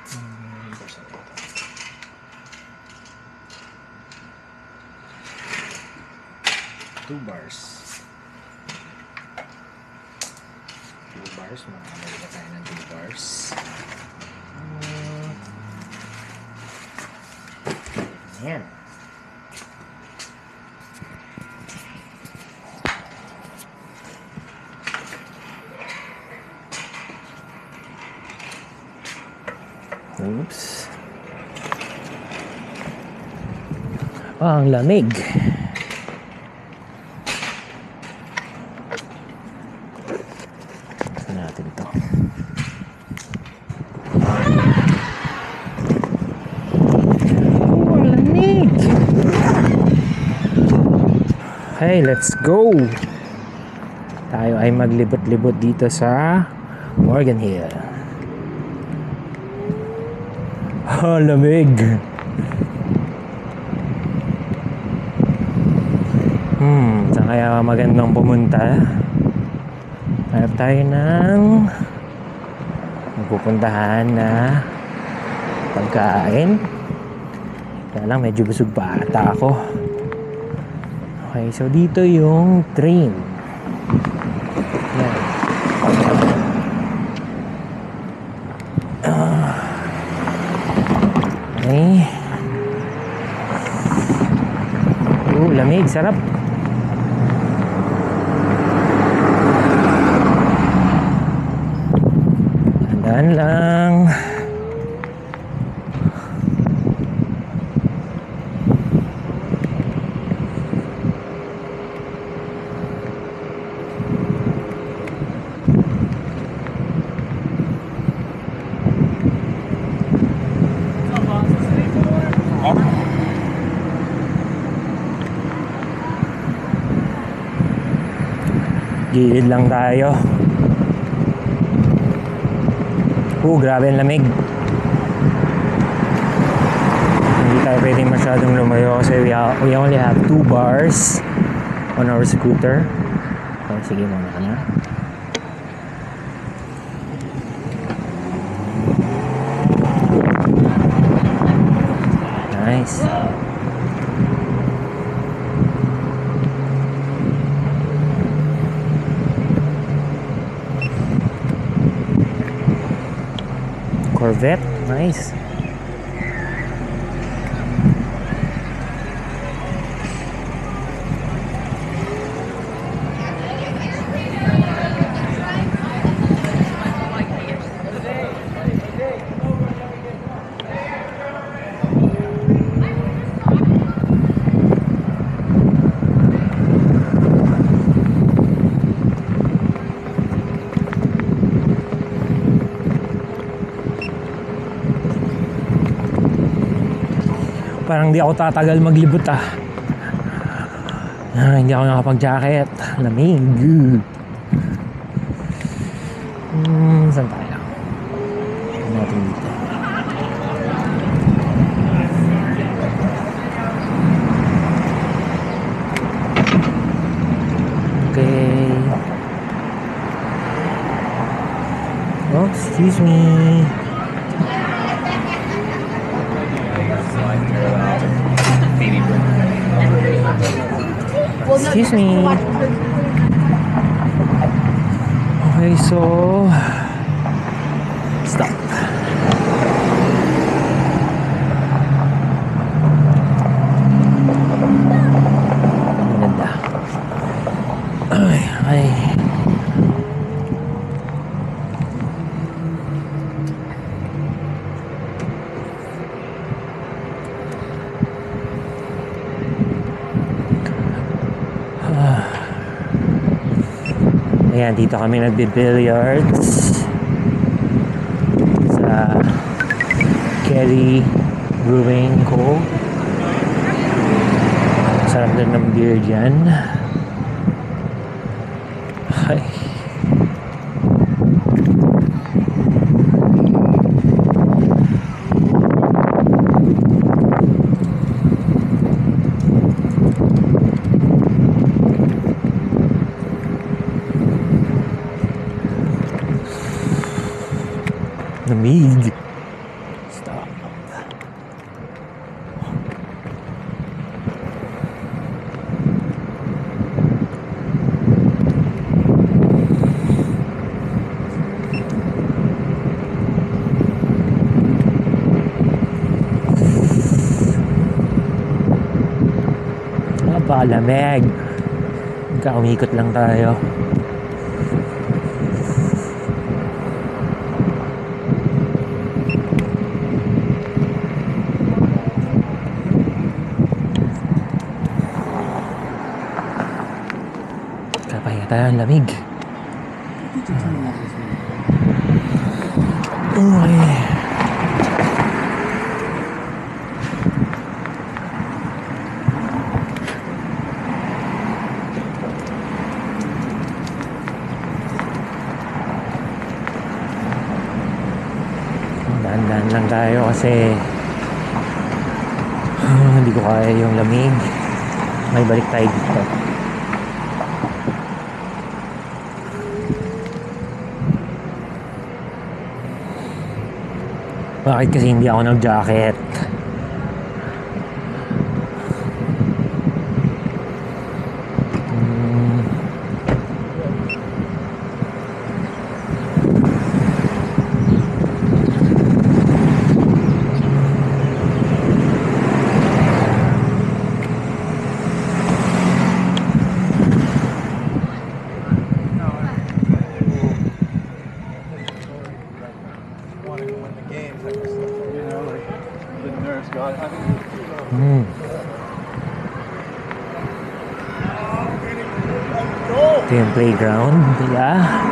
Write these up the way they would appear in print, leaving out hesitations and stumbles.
Two bars. 2 bars. Makakabay ba tayo ng 2 bars? Ayan. Oops. Ang lamig. Saan natin ito? Ang lamig. Hey, let's go. Tayo ay maglibot-libot dito sa Morgan Hill. Lamig. Saan kaya magandang pumunta? Hanap tayo ng magpupuntahan na pagkain. Kaya lang medyo busog pa ata ako. Okay, so dito yung train. Yan. Okay. Lamig, sarap. Tandaan lang. Gilid lang tayo. Grabe ang lamig. Hindi tayo pwedeng masyadong lumayo kasi we only have 2 bars on our scooter. Okay, sige muna ka na. Nice. Corvette, nice. Parang di ako tatagal maglibot hindi ako nakapag-jacket. Lamig. Saan tayo? Saan natin dito? Okay. Oh, excuse me. Excuse me. Okay, so stop. Maganda. Ay. Ayan, dito kami nagbe-billiards sa Kerry Brewing Co. Sarap din ng beer dyan. Ay. Lamig. napakalamig. Umikot lang tayo. Kapahinga tayo, ang lamig. Okay. Dahan-dahan lang tayo kasi hindi ko kaya yung lamig. May balik tayo dito. Bakit kasi hindi ako nag-jacket? Ito yung playground nila.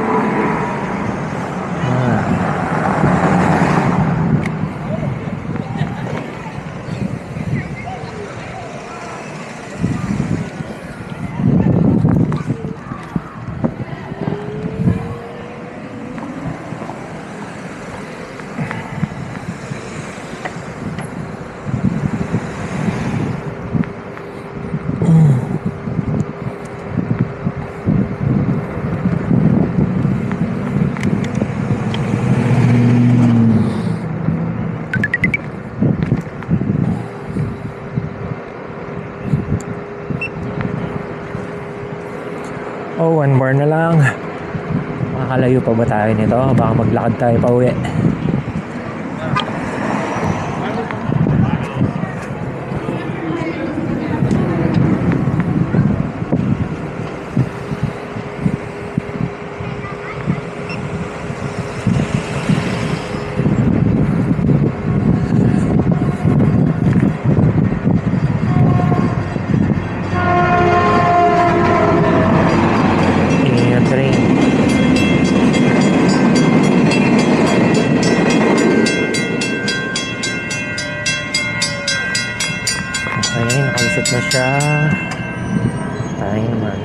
Oh, one more na lang. Makakalayo pa ba tayo nito? Baka maglakad tayo pa uwi. Okay, nakalusot na siya. Tayo naman.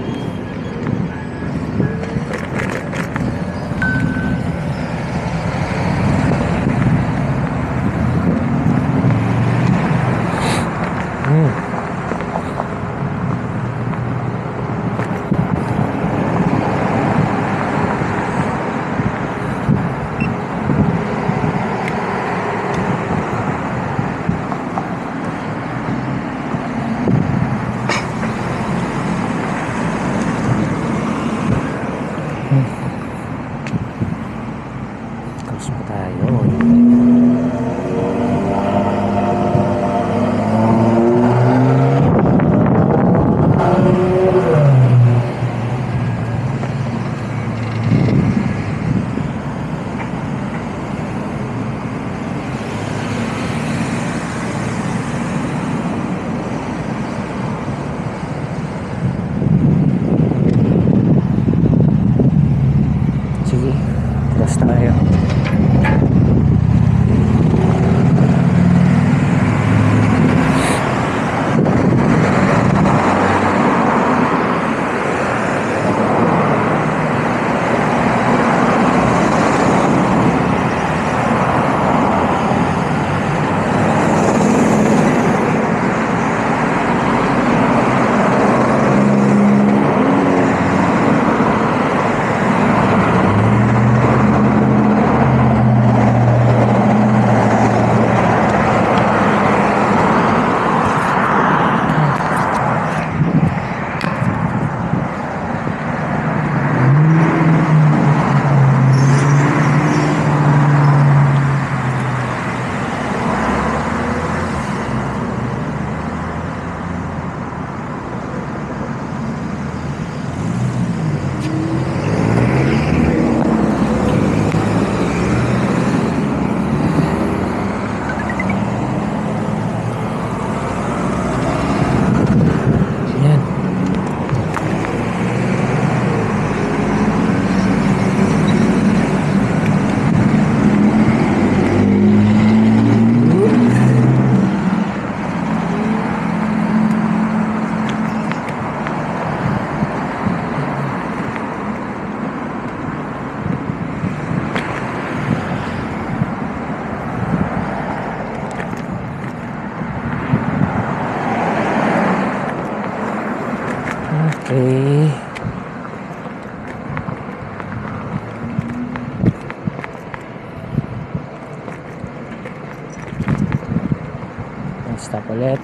Stop ulit.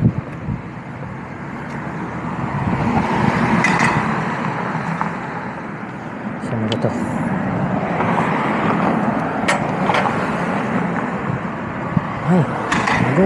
Saan ba to? Ay, go.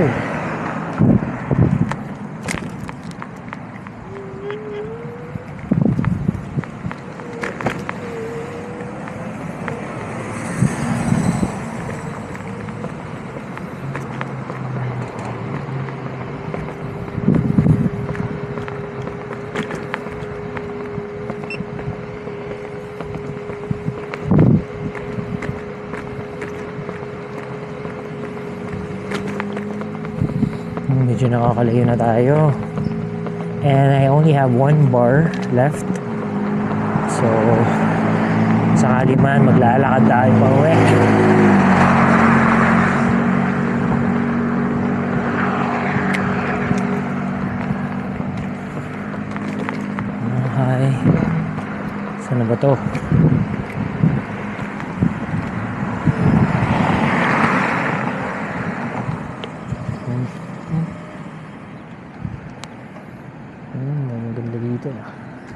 Medyo nakakalayo na tayo. And I only have 1 bar left. So, sakali man maglalakad tayo pa uwi. Hi. Saan na ba to? Maganda dito ah.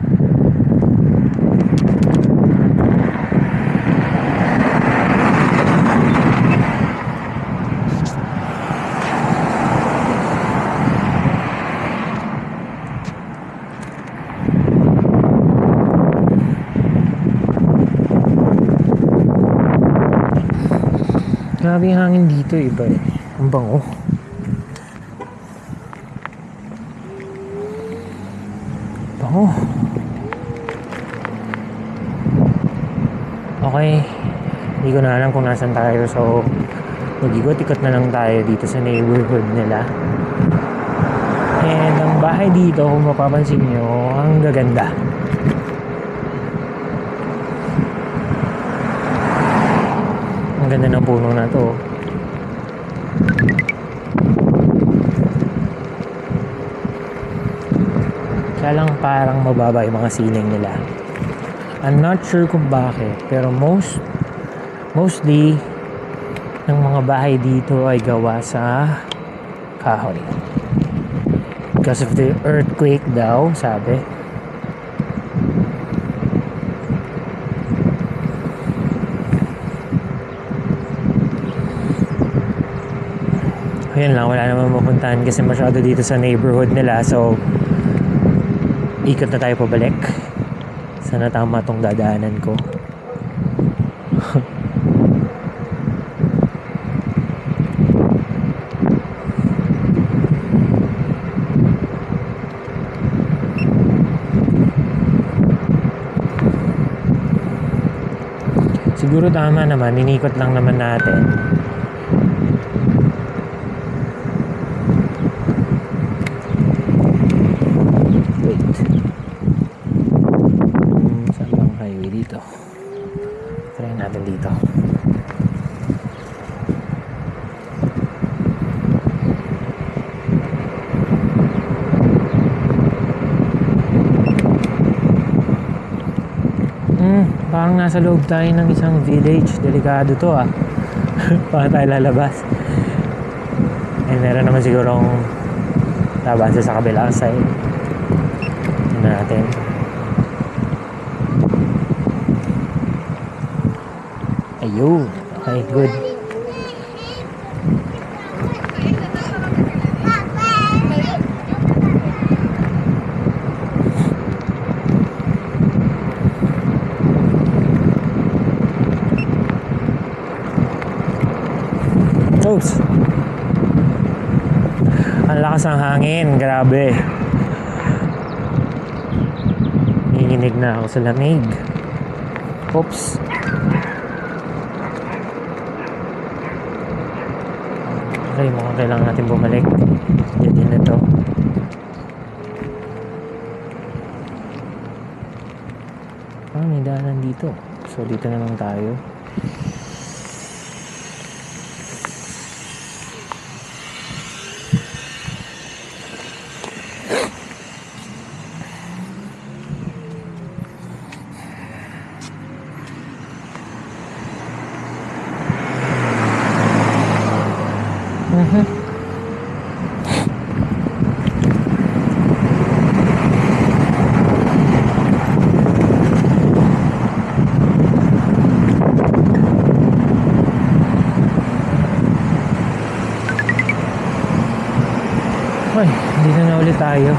Grabe yung hangin dito, iba eh. Ang bango. Bango. Okay. Hindi ko na alam kung nasan tayo. So, mag-ikot-ikot na lang tayo dito sa neighborhood nila. And ang bahay dito, kung mapapansin nyo, ang gaganda. Ang ganda ng puno na to. Kaya lang parang mababa yung mga ceiling nila. I'm not sure kung bakit, pero mostly ng mga bahay dito ay gawa sa kahoy. Because of the earthquake daw, sabi. Ayun lang, wala naman mapuntahan kasi masyado dito sa neighborhood nila. So, ikot na tayo pabalik. Sana tama tong dadaanan ko. Siguro tama naman, inikot lang naman natin. Natin dito. Parang nasa loob tayo ng isang village. Delikado to ah. Paano tayo lalabas? Eh, meron naman sigurong labansa sa kabilang side. Tignan natin. Ayun. Okay, good. Oops. Ang lakas ng hangin. Grabe. Nanginginig na ako sa lamig. Oops. Okay, mukhang kailangan natin bumalik. Diyan din na to. May daanan dito. So, dito na lang tayo. Ay, dito na ulit tayo.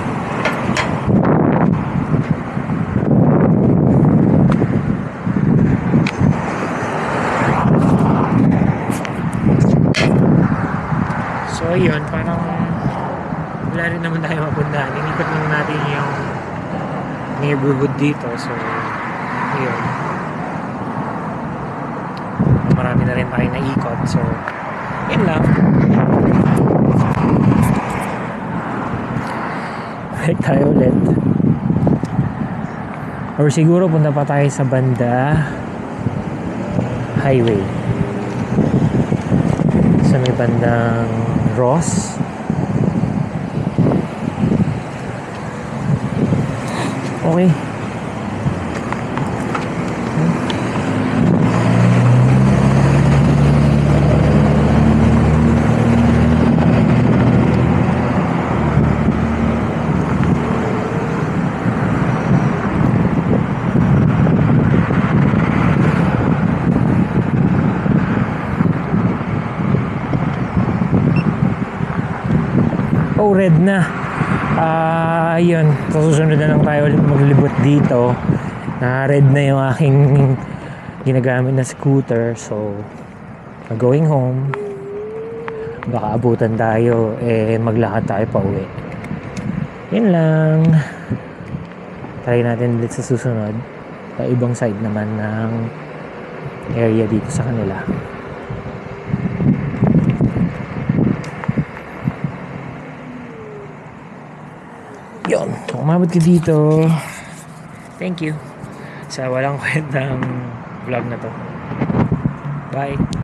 So ayun, parang wala rin naman tayo mapuntahan. Inikot lang natin yung neighborhood dito. So ayun, marami na rin tayo naikot. So yun lang. Balik tayo ulit. Or siguro punta pa tayo sa banda highway. Sa may bandang Ross. Okay. Oh, red na. Yun. So, susunod na lang tayo ulit maglibot dito. Red na yung aking ginagamit na scooter. So, going home. Baka abutan tayo. Maglakad tayo pa uwi. Yun lang. Try natin ulit sa susunod. Sa ibang side naman ng area dito sa kanila. Yun, kung umabot ka dito, thank you sa walang kwentang vlog na to. Bye!